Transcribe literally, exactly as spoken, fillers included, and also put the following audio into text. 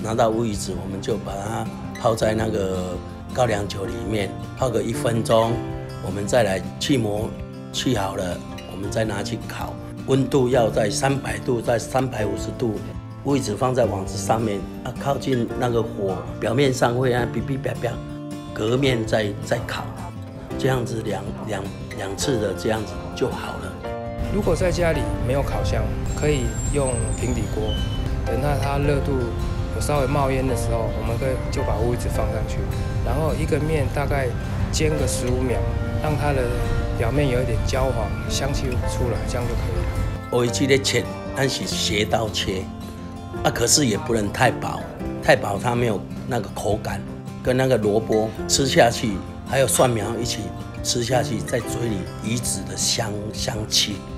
拿到乌鱼子，我们就把它泡在那个高粱酒里面，泡个一分钟，我们再来去膜，去好了，我们再拿去烤，温度要在三百度，在三百五十度。乌鱼子放在网子上面，啊，靠近那个火表面上会啊哔哔啪啪，隔面再再烤，这样子两两两次的这样子就好了。 如果在家里没有烤箱，可以用平底锅，等到它热度有稍微冒烟的时候，我们可以就把乌鱼子放上去，然后一个面大概煎个十五秒，让它的表面有一点焦黄，香气出来，这样就可以了。 乌鱼子的切，按是斜刀切。啊，可是也不能太薄，太薄它没有那个口感，跟那个萝卜吃下去，还有蒜苗一起吃下去，在嘴里鱼子的香香气。